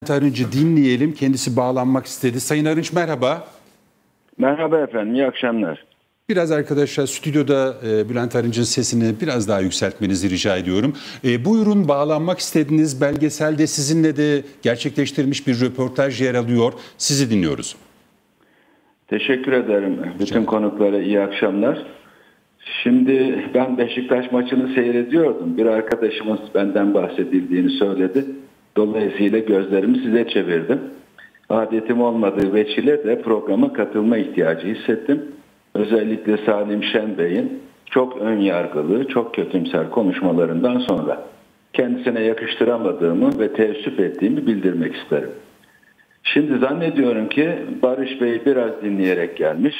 Bülent Arınç'ı dinleyelim. Kendisi bağlanmak istedi. Sayın Arınç merhaba. Merhaba efendim, iyi akşamlar. Biraz arkadaşlar stüdyoda Bülent Arınç'ın sesini biraz daha yükseltmenizi rica ediyorum. Buyurun, bağlanmak istediğiniz belgeselde sizinle de gerçekleştirilmiş bir röportaj yer alıyor. Sizi dinliyoruz. Teşekkür ederim. Bütün konuklara iyi akşamlar. Şimdi ben Beşiktaş maçını seyrediyordum. Bir arkadaşımız benden bahsedildiğini söyledi. Dolayısıyla gözlerimi size çevirdim. Adetim olmadığı veçile de programa katılma ihtiyacı hissettim. Özellikle Salim Şen Bey'in çok ön yargılı, çok kötümser konuşmalarından sonra kendisine yakıştıramadığımı ve teessüf ettiğimi bildirmek isterim. Şimdi zannediyorum ki Barış Bey biraz dinleyerek gelmiş.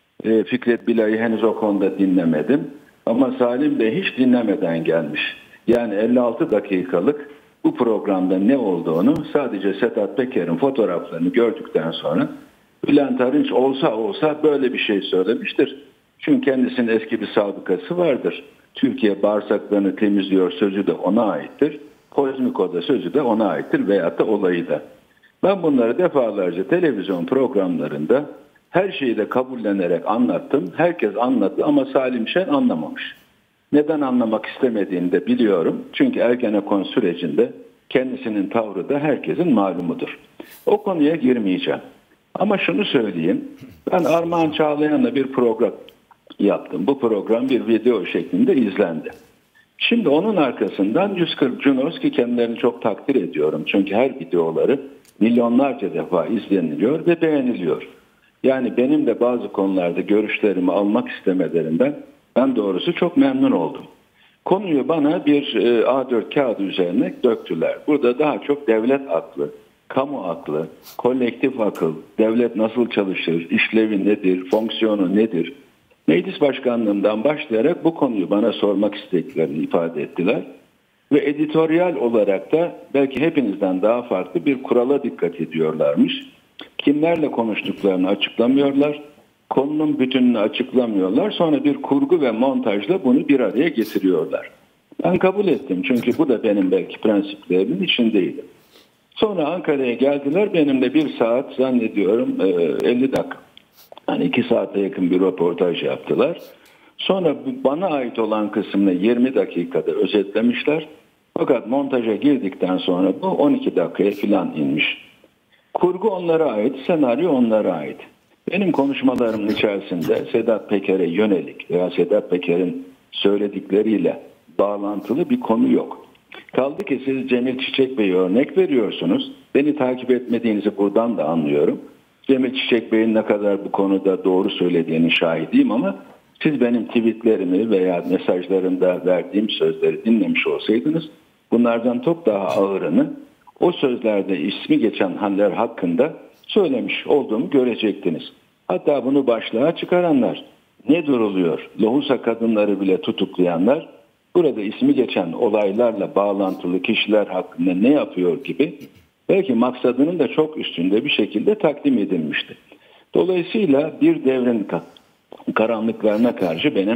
Fikret Bilay'ı henüz o konuda dinlemedim. Ama Salim Bey hiç dinlemeden gelmiş. Yani 56 dakikalık bu programda ne olduğunu sadece Sedat Peker'in fotoğraflarını gördükten sonra Bülent Arınç olsa böyle bir şey söylemiştir. Çünkü kendisinin eski bir sabıkası vardır. Türkiye bağırsaklarını temizliyor sözü de ona aittir. Kozmiko'da sözü de ona aittir veyahut da olayı da. Ben bunları defalarca televizyon programlarında her şeyi de kabullenerek anlattım. Herkes anladı ama Salim Şen anlamamış. Neden anlamak istemediğini de biliyorum. Çünkü Ergenekon sürecinde kendisinin tavrı da herkesin malumudur. O konuya girmeyeceğim. Ama şunu söyleyeyim. Ben Armağan Çağlayan'la bir program yaptım. Bu program bir video şeklinde izlendi. Şimdi onun arkasından 140 Cunos ki kendilerini çok takdir ediyorum. Çünkü her videoları milyonlarca defa izleniliyor ve beğeniliyor. Yani benim de bazı konularda görüşlerimi almak istemelerinden ben doğrusu çok memnun oldum. Konuyu bana bir A4 kağıdı üzerine döktüler. Burada daha çok devlet aklı, kamu aklı, kolektif akıl, devlet nasıl çalışır, işlevi nedir, fonksiyonu nedir? Meclis başkanlığından başlayarak bu konuyu bana sormak istediklerini ifade ettiler. Ve editoryal olarak da belki hepinizden daha farklı bir kurala dikkat ediyorlarmış. Kimlerle konuştuklarını açıklamıyorlar. Konunun bütününü açıklamıyorlar. Sonra bir kurgu ve montajla bunu bir araya getiriyorlar. Ben kabul ettim çünkü bu da benim belki prensiplerimin içindeydi. Sonra Ankara'ya geldiler. Benimle bir saat zannediyorum 50 dakika. Yani 2 saate yakın bir röportaj yaptılar. Sonra bana ait olan kısmını 20 dakikada özetlemişler. Fakat montaja girdikten sonra bu 12 dakikaya falan inmiş. Kurgu onlara ait, senaryo onlara ait. Benim konuşmalarımın içerisinde Sedat Peker'e yönelik veya Sedat Peker'in söyledikleriyle bağlantılı bir konu yok. Kaldı ki siz Cemil Çiçek Bey'e örnek veriyorsunuz. Beni takip etmediğinizi buradan da anlıyorum. Cemil Çiçek Bey'in ne kadar bu konuda doğru söylediğini şahidiyim ama siz benim tweetlerimi veya mesajlarımda verdiğim sözleri dinlemiş olsaydınız bunlardan çok daha ağırını o sözlerde ismi geçen haller hakkında söylemiş olduğumu görecektiniz. Hatta bunu başlığa çıkaranlar, ne duruluyor, lohusa kadınları bile tutuklayanlar, burada ismi geçen olaylarla bağlantılı kişiler hakkında ne yapıyor gibi belki maksadının da çok üstünde bir şekilde takdim edilmişti. Dolayısıyla bir devrin karanlıklarına karşı benim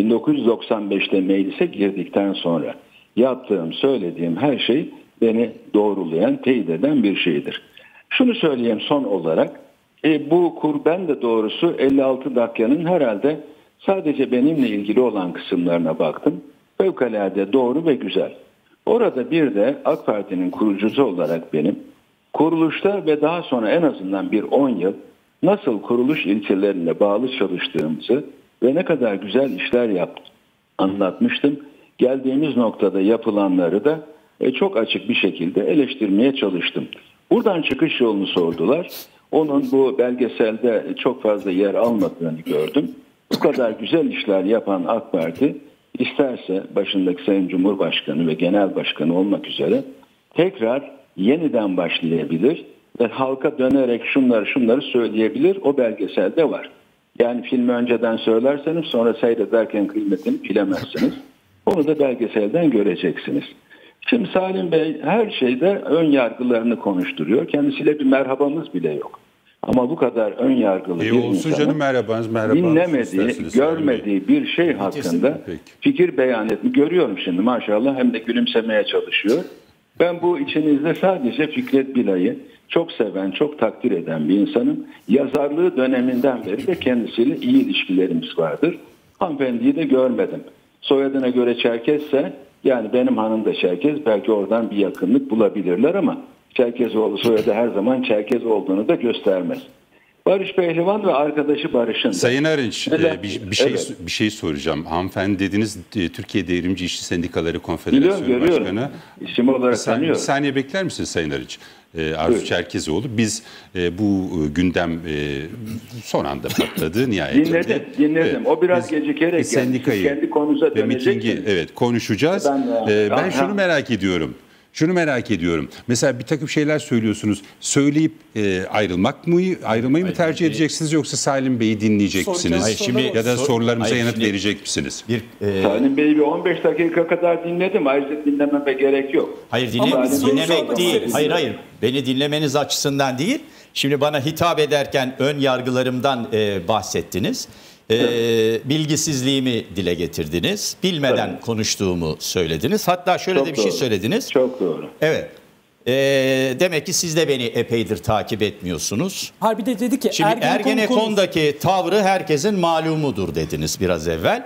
1995'te meclise girdikten sonra yaptığım, söylediğim her şey beni doğrulayan, teyit eden bir şeydir. Şunu söyleyeyim son olarak, ben de doğrusu 56 dakikanın herhalde sadece benimle ilgili olan kısımlarına baktım. Fevkalade doğru ve güzel. Orada bir de AK Parti'nin kurucusu olarak benim kuruluşta ve daha sonra en azından bir 10 yıl nasıl kuruluş ilkelerine bağlı çalıştığımızı ve ne kadar güzel işler anlatmıştım. Geldiğimiz noktada yapılanları da çok açık bir şekilde eleştirmeye çalıştım. Buradan çıkış yolunu sordular. Onun bu belgeselde çok fazla yer almadığını gördüm. Bu kadar güzel işler yapan AK Parti isterse başındaki Sayın Cumhurbaşkanı ve Genel Başkanı olmak üzere tekrar yeniden başlayabilir ve halka dönerek şunları söyleyebilir. O belgeselde var. Yani filmi önceden söylerseniz sonra seyrederken kıymetini bilemezsiniz. Onu da belgeselden göreceksiniz. Şimdi Salim Bey her şeyde ön yargılarını konuşturuyor. Kendisiyle bir merhabamız bile yok. Ama bu kadar ön yargılı bir insanın merhabanız, dinlemediği, görmediği bir şey hakkında fikir beyan etmiş. Görüyorum şimdi maşallah, hem de gülümsemeye çalışıyor. Ben bu içinizde sadece Fikret Bilay'ı çok seven, çok takdir eden bir insanım. Yazarlığı döneminden beri de kendisiyle iyi ilişkilerimiz vardır. Hanımefendiyi de görmedim. Soyadına göre Çerkezse, yani benim hanım da Çerkez, belki oradan bir yakınlık bulabilirler ama Çerkezoğlu soyadı her zaman Çerkez olduğunu da göstermez. Barış Pehlivan ve arkadaşı Barış'ın. Sayın Arınç, bir şey soracağım. Hanımefendi dediniz, Türkiye Devrimci İşçi Sendikaları Konfederasyonu Başkanı. İsim olarak tanıyorum. Bir saniye bekler misiniz Sayın Arınç? Arzu Çerkezoğlu. Biz bu gündem son anda patladı nihayetinde. Dinledim. O biraz gecikerek sendikayı kendi konunuza ve mitingi konuşacağız. Ben şunu merak ediyorum. Mesela bir takım şeyler söylüyorsunuz. Söyleyip ayrılmayı mı tercih edeceksiniz, yoksa Salim Bey'i dinleyecek misiniz? Ya da sorularımıza yanıt verecek misiniz? Salim Bey'i bir 15 dakika kadar dinledim. Ayrıca dinlememe gerek yok. Hayır, dinlemek değil. Hayır. Beni dinlemeniz açısından değil. Şimdi bana hitap ederken ön yargılarımdan bahsettiniz. Bilgisizliğimi dile getirdiniz. Bilmeden konuştuğumu söylediniz. Hatta şöyle de bir şey söylediniz. Çok doğru. Evet. Demek ki siz de beni epeydir takip etmiyorsunuz. Harbi de dedi ki şimdi Ergenekon'daki tavrı herkesin malumudur dediniz biraz evvel.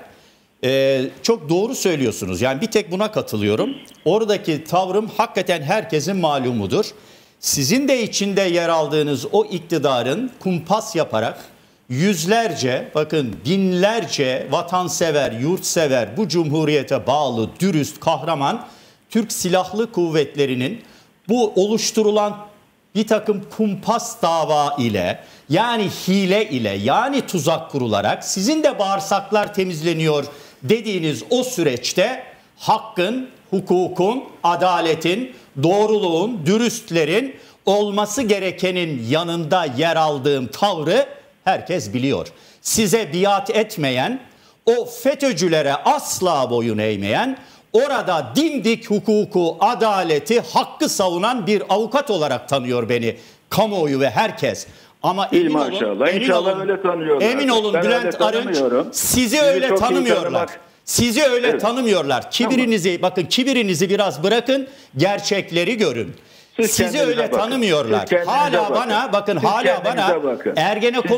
Çok doğru söylüyorsunuz. Yani bir tek buna katılıyorum. Oradaki tavrım hakikaten herkesin malumudur. Sizin de içinde yer aldığınız o iktidarın kumpas yaparak yüzlerce, bakın binlerce vatansever, yurtsever, bu cumhuriyete bağlı, dürüst, kahraman Türk Silahlı Kuvvetleri'nin bu oluşturulan bir takım kumpas dava ile, yani hile ile, yani tuzak kurularak sizin de bağırsaklar temizleniyor dediğiniz o süreçte hakkın, hukukun, adaletin, doğruluğun, dürüstlerin olması gerekenin yanında yer aldığım tavrı herkes biliyor. Size biat etmeyen, o FETÖ'cülere asla boyun eğmeyen, orada dimdik hukuku, adaleti, hakkı savunan bir avukat olarak tanıyor beni kamuoyu ve herkes. Ama emin olun, öyle tanıyorlar. Emin olun Bülent Arınç, sizi öyle tanımıyorlar. Sizi öyle tanımıyorlar. Kibirinizi biraz bırakın, gerçekleri görün. Sizi öyle tanımıyorlar. Hala bana Ergenekon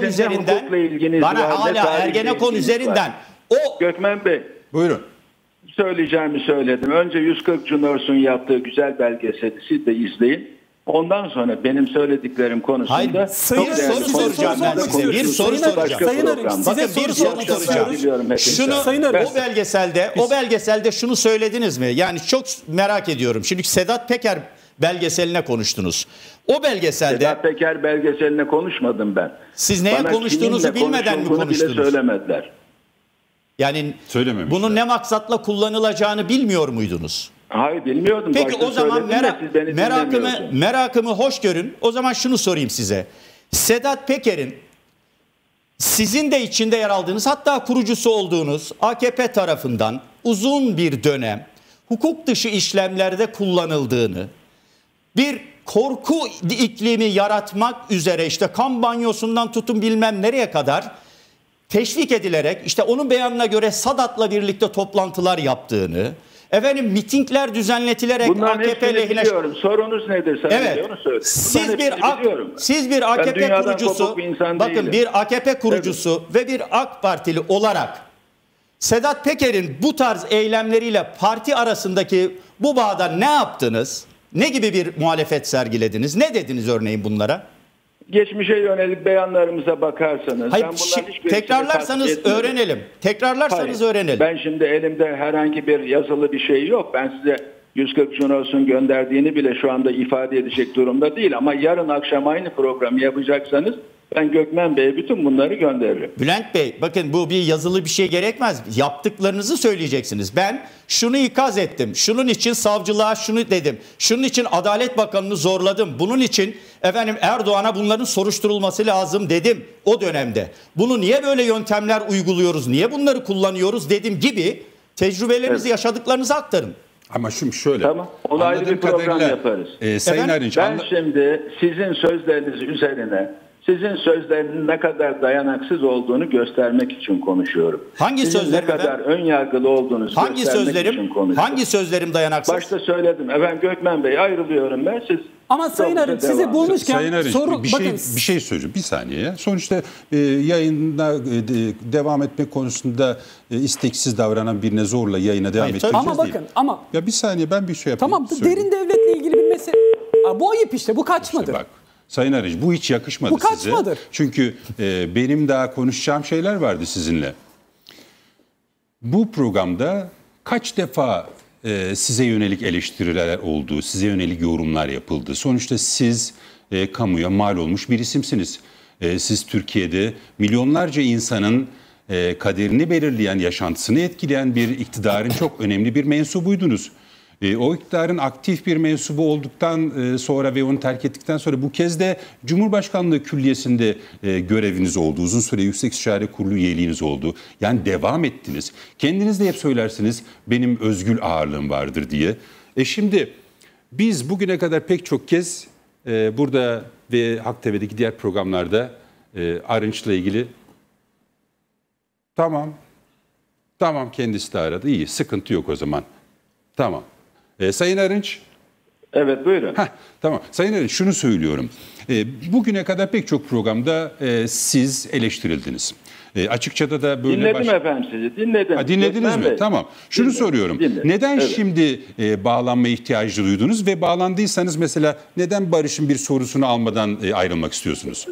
üzerinden Gökmen Bey. Buyurun. Söyleyeceğimi söyledim. Önce 140 Cunors'un yaptığı güzel belgeseli siz de izleyin. Ondan sonra benim söylediklerim konusunda bir soru soracağım ben size. Bir soru soracağım. Sayın Arınç, size soru soracağım. O belgeselde şunu söylediniz mi? Yani çok merak ediyorum. Şimdi Sedat Peker belgeseline konuştunuz. O belgeselde Sedat Peker belgeseline konuşmadım ben. Siz neye konuştuğunuzu bilmeden mi konuştunuz? Bile söylemediler. Yani bunun ne maksatla kullanılacağını bilmiyor muydunuz? Hayır, bilmiyordum. Peki o zaman merakımı hoş görün. O zaman şunu sorayım size. Sedat Peker'in sizin de içinde yer aldığınız, hatta kurucusu olduğunuz AKP tarafından uzun bir dönem hukuk dışı işlemlerde kullanıldığını, bir korku iklimi yaratmak üzere işte kan banyosundan tutun bilmem nereye kadar teşvik edilerek, işte onun beyanına göre Sadat'la birlikte toplantılar yaptığını, mitingler düzenletilerek AKP lehine... biliyorum. Sorunuz nedir? Evet. Siz bir AKP kurucusu, bir AKP kurucusu ve bir AK Partili olarak Sedat Peker'in bu tarz eylemleriyle parti arasındaki bu bağda ne yaptınız? Ne gibi bir muhalefet sergilediniz? Ne dediniz örneğin bunlara? Geçmişe yönelik beyanlarımıza bakarsanız... Hayır, tekrarlarsanız öğrenelim. Öğrenelim. Ben şimdi elimde herhangi bir yazılı bir şey yok. Ben size 140 Cunos'un gönderdiğini bile şu anda ifade edecek durumda değil. Ama yarın akşam aynı programı yapacaksanız ben Gökmen Bey'e bütün bunları gönderirim. Bülent Bey, bakın bu bir yazılı bir şey gerekmez. Yaptıklarınızı söyleyeceksiniz. Ben şunu ikaz ettim. Şunun için savcılığa şunu dedim. Şunun için Adalet Bakanı'nı zorladım. Bunun için Erdoğan'a bunların soruşturulması lazım dedim o dönemde. Bunu niye böyle yöntemler uyguluyoruz? Niye bunları kullanıyoruz dedim gibi tecrübelerinizi, yaşadıklarınızı aktarın. Ama şimdi şöyle. Tamam. Ona ayrı bir program yaparız. Sayın Arınç, ben şimdi sizin sözleriniz üzerine Sizin sözlerinin ne kadar dayanaksız olduğunu göstermek için konuşuyorum. Hangi Sizin sözlerim ne kadar ön yargılı olduğunuzu göstermek için konuşuyorum. Hangi sözlerim dayanaksız? Başta söyledim. Efendim Gökmen Bey ayrılıyorum ben. Siz ama Sayın Arınç sizi bulmuşken Sayın Arınç, soru bir şey söyleyeceğim. Bir saniye ya. Sonuçta yayında devam etmek konusunda isteksiz davranan birine zorla yayına devam ettireceğiz ama bakın değil. ama Ya bir saniye ben bir şey yapayım. tamam derin devletle ilgili bir mesele. Bu ayıp işte, bu kaçmadır. İşte bak Sayın Arınç, bu hiç yakışmadı bu size. kaçmadır. Çünkü benim daha konuşacağım şeyler vardı sizinle. Bu programda kaç defa size yönelik eleştiriler oldu, size yönelik yorumlar yapıldı. Sonuçta siz kamuya mal olmuş bir isimsiniz. Siz Türkiye'de milyonlarca insanın kaderini belirleyen, yaşantısını etkileyen bir iktidarın çok önemli bir mensubuydunuz. O iktidarın aktif bir mensubu olduktan sonra ve onu terk ettikten sonra bu kez de Cumhurbaşkanlığı Külliyesi'nde göreviniz oldu. Uzun süre Yüksek İstişare Kurulu üyeliğiniz oldu. Yani devam ettiniz. Kendiniz de hep söylersiniz benim özgül ağırlığım vardır diye. Şimdi biz bugüne kadar pek çok kez burada ve Halk TV'deki diğer programlarda Arınç'la ilgili tamam kendisi de aradı. İyi, sıkıntı yok o zaman. Tamam. Sayın Arınç. Evet buyurun. Tamam. Sayın Arınç şunu söylüyorum. Bugüne kadar pek çok programda siz eleştirildiniz. Açıkçada da böyle... Dinledim efendim sizi. Dinledim. Dinlediniz mi? Tamam. Şunu soruyorum. Neden şimdi bağlanma ihtiyacı duydunuz ve bağlandıysanız mesela neden Barış'ın bir sorusunu almadan ayrılmak istiyorsunuz?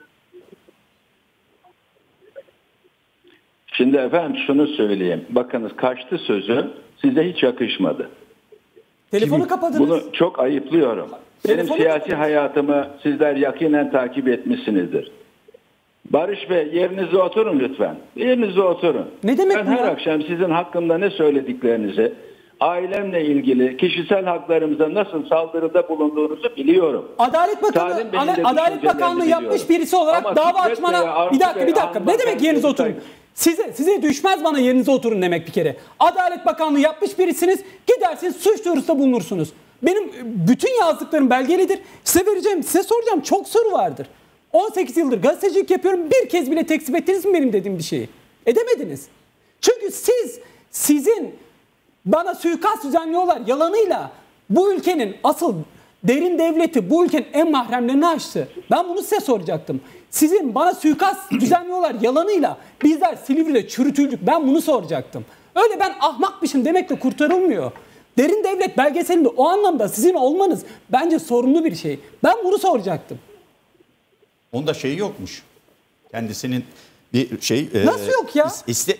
Şimdi efendim şunu söyleyeyim. Bakınız kaçtı sözü size hiç yakışmadı. Telefonu kapadınız. Bunu çok ayıplıyorum. Benim siyasi hayatımı sizler yakinen takip etmişsinizdir. Barış Bey yerinize oturun lütfen. Yerinize oturun. Ne demek ben bu her ya? akşam sizin hakkında ne söylediklerinizi, ailemle ilgili kişisel haklarımıza nasıl saldırıda bulunduğunuzu biliyorum. Adalet Bakanlığı yapmış birisi olarak ama dava açmana... Bir dakika. Ne demek yerinize oturun? Size düşmez bana yerinize oturun demek bir kere. Adalet Bakanlığı yapmış birisiniz. Gidersiniz suç duyurusunda bulunursunuz. Benim bütün yazdıklarım belgelidir. Size soracağım çok soru vardır. 18 yıldır gazetecilik yapıyorum. Bir kez bile tekzip ettiniz mi benim dediğim bir şeyi? Edemediniz. Çünkü sizin bana suikast düzenliyorlar yalanıyla bu ülkenin asıl derin devleti bu ülkenin en mahremlerini açtı. Ben bunu size soracaktım. Sizin bana suikast düzenliyorlar yalanıyla bizler Silivri'de çürütüldük. Ben bunu soracaktım. Öyle ben ahmakmışım demekle kurtarılmıyor. Derin devlet belgeselinde o anlamda sizin olmanız bence sorunlu bir şey. Ben bunu soracaktım. Onda şeyi yokmuş. Kendisinin bir şey... Nasıl yok ya?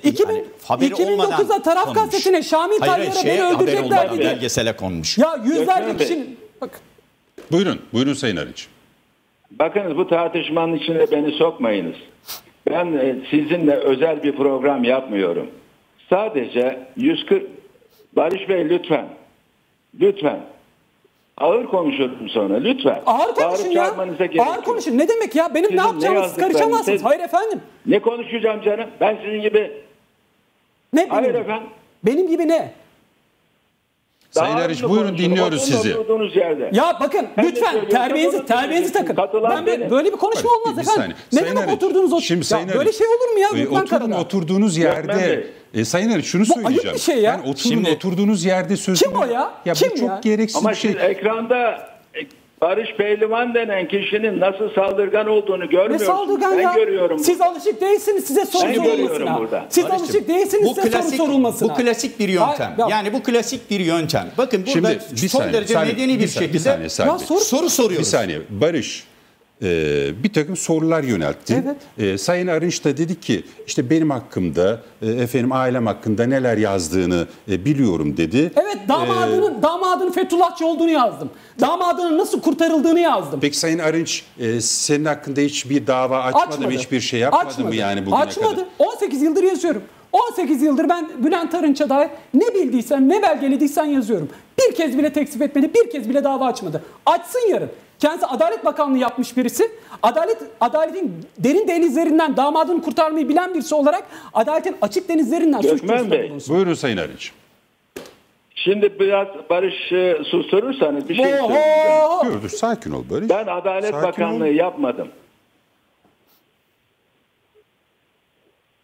2009'da Taraf Gazetesi'ne Şamil Tayyar'a beni öldürecekler dedi. Belgesele konmuş. Ya yüzlerce kişinin... Bakın. Buyurun Sayın Arınç. Bakınız bu tartışmanın içine beni sokmayınız. Ben sizinle özel bir program yapmıyorum. Sadece 140... Barış Bey lütfen. Ağır konuşurum sonra lütfen. Ağır konuşun ya. Ağır konuşun. Ne demek ya? Benim ne yapacağımı siz karışamazsınız. Hayır efendim. Ne konuşacağım canım? Ben sizin gibi... Ne benim Hayır gibi? Efendim. Benim gibi ne? Sayın Arınç buyurun dinliyoruz sizi. Ya bakın lütfen terbiyenizi takın. Böyle bir konuşma olmaz efendim. Ne demek oturduğunuz böyle şey olur mu ya? Oturduğunuz yerde Sayın Arınç şunu söyleyeceğim. Ayıp bir şey ya. Yani oturduğunuz yerde sözünü... Kim o ya? Ya bu çok gereksiz bir şey. Ama siz ekranda Barış Pehlivan denen kişinin nasıl saldırgan olduğunu görmüyorsunuz. Ne saldırgan ya? Görüyorum. Siz alışık değilsiniz size soru sorulmasına. Siz alışık değilsiniz size soru sorulmasına. Bu klasik bir yöntem. Yani bu klasik bir yöntem. Bakın burada son derece medeni bir şekilde soru soruyoruz. Bir saniye. Barış bir takım sorular yöneltti. Evet. Sayın Arınç da dedi ki işte benim hakkımda, ailem hakkında neler yazdığını biliyorum dedi. Evet, damadının Fethullahçı olduğunu yazdım. Damadının nasıl kurtarıldığını yazdım. Peki Sayın Arınç senin hakkında hiçbir dava açmadı mı? Hiçbir şey yapmadı mı yani bugüne Açmadı. kadar? 18 yıldır yazıyorum. 18 yıldır ben Bülent Arınç'a dair ne bildiysem, ne belgelediysen yazıyorum. Bir kez bile tekzip etmedi, bir kez bile dava açmadı. Açsın yarın. Kendisi Adalet Bakanlığı yapmış birisi. Adaletin derin denizlerinden damadını kurtarmayı bilen birisi olarak adaletin açık denizlerinden suç duyurusunda bulunsun. Buyurun Sayın Arınç. Şimdi biraz Barış'ı susturursanız bir şey söyleyeceğim. Dur sakin ol Barış. Ben Adalet Bakanlığı yapmadım.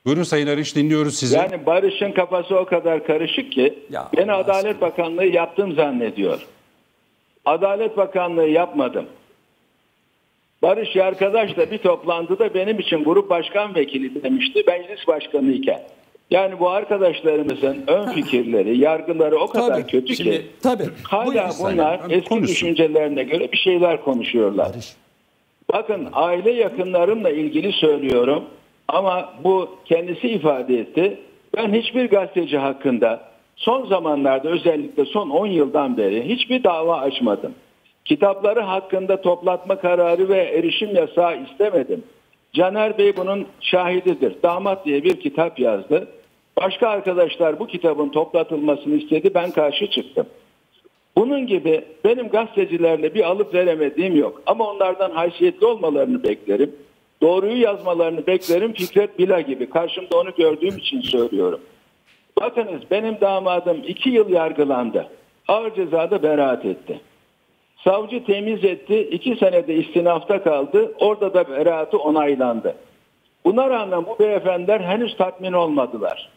Buyurun Sayın Arınç, dinliyoruz sizi. Yani Barış'ın kafası o kadar karışık ki beni Adalet Bakanlığı yaptım zannediyor. Adalet Bakanlığı yapmadım. Barış arkadaşla bir toplantıda benim için grup başkan vekili demişti meclis başkanı iken. Yani bu arkadaşlarımızın ön fikirleri, yargıları o kadar kötü ki hala bunlar eski düşüncelerine göre bir şeyler konuşuyorlar. Bakın aile yakınlarımla ilgili söylüyorum ama bu kendisi ifade etti. Ben hiçbir gazeteci hakkında son zamanlarda özellikle son 10 yıldan beri hiçbir dava açmadım. Kitapları hakkında toplatma kararı ve erişim yasağı istemedim. Caner Bey bunun şahididir. Damat diye bir kitap yazdı. Başka arkadaşlar bu kitabın toplatılmasını istedi. Ben karşı çıktım. Bunun gibi benim gazetecilerle bir alıp veremediğim yok. Ama onlardan haysiyetli olmalarını beklerim. Doğruyu yazmalarını beklerim. Fikret Bila gibi. Karşımda onu gördüğüm için söylüyorum. Bakınız benim damadım 2 yıl yargılandı. Ağır cezada beraat etti. Savcı temiz etti. 2 senede istinafta kaldı. Orada da beraatı onaylandı. Buna rağmen bu beyefendiler henüz tatmin olmadılar.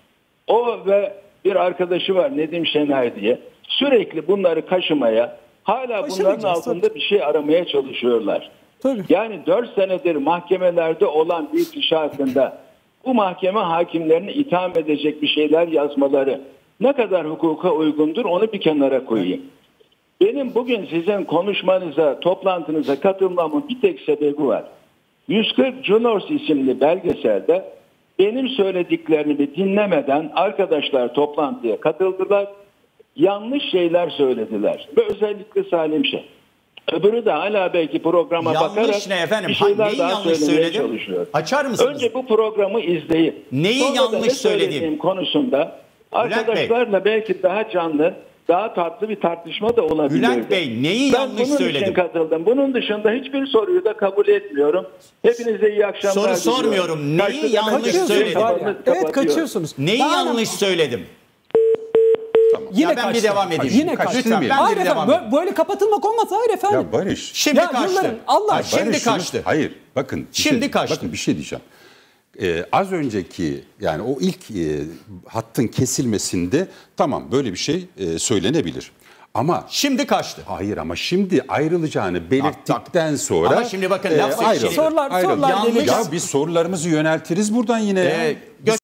O ve bir arkadaşı var Nedim Şener diye. Sürekli bunları kaşımaya, hala bunların altında bir şey aramaya çalışıyorlar. Yani 4 senedir mahkemelerde olan bir kişi hakkında bu mahkeme hakimlerini itham edecek bir şeyler yazmaları ne kadar hukuka uygundur onu bir kenara koyayım. Benim bugün sizin konuşmanıza, toplantınıza katılmamın bir tek sebebi var. 140 Junors isimli belgeselde benim söylediklerimi dinlemeden arkadaşlar toplantıya katıldılar. Yanlış şeyler söylediler. Ve özellikle Salim Şen. Öbürü de hala belki programa bakarak ne efendim? Bir şeyler neyi daha yanlış çalışıyor. Açar mısınız? Önce bu programı izleyip neyi yanlış söylediğim konusunda arkadaşlarla belki daha canlı, daha tatlı bir tartışma da olabilir. Bülent Bey neyi yanlış söyledim? Ben bunun için katıldım. Bunun dışında hiçbir soruyu da kabul etmiyorum. Hepinize iyi akşamlar diliyorum. Soru sormuyorum. Neyi yanlış söyledim? Evet kaçıyorsunuz. Neyi yanlış söyledim? Tamam. Yine ben bir devam edeyim. Yine kaçtı. Lütfen ben Hayır bir efendim, devam edeyim. böyle kapatılmak olmaz. Hayır efendim. Ya Barış. Şimdi kaçtı. Allah şimdi kaçtı. Hayır bakın. Kaçtı. Bakın bir şey diyeceğim. Az önceki yani o ilk hattın kesilmesinde tamam böyle bir şey söylenebilir. Ama şimdi kaçtı. Hayır ama şimdi ayrılacağını belirttikten sonra ama şimdi bakın laf sorular ya biz sorularımızı yöneltiriz buradan yine.